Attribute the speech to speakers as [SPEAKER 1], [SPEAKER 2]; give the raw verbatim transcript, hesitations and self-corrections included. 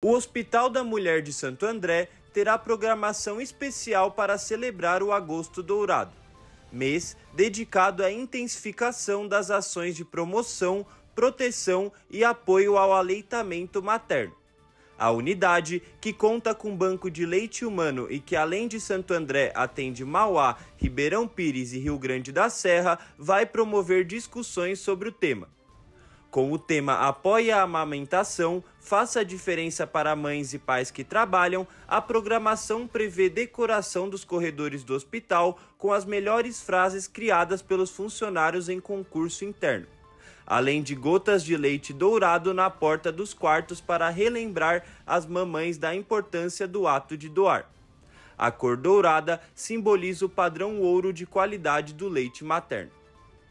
[SPEAKER 1] O Hospital da Mulher de Santo André terá programação especial para celebrar o Agosto Dourado, mês dedicado à intensificação das ações de promoção, proteção e apoio ao aleitamento materno. A unidade, que conta com banco de leite humano e que além de Santo André atende Mauá, Ribeirão Pires e Rio Grande da Serra, vai promover discussões sobre o tema. Com o tema Apoie a Amamentação, faça a diferença para mães e pais que trabalham, a programação prevê decoração dos corredores do hospital com as melhores frases criadas pelos funcionários em concurso interno, além de gotas de leite dourado na porta dos quartos para relembrar as mamães da importância do ato de doar. A cor dourada simboliza o padrão ouro de qualidade do leite materno.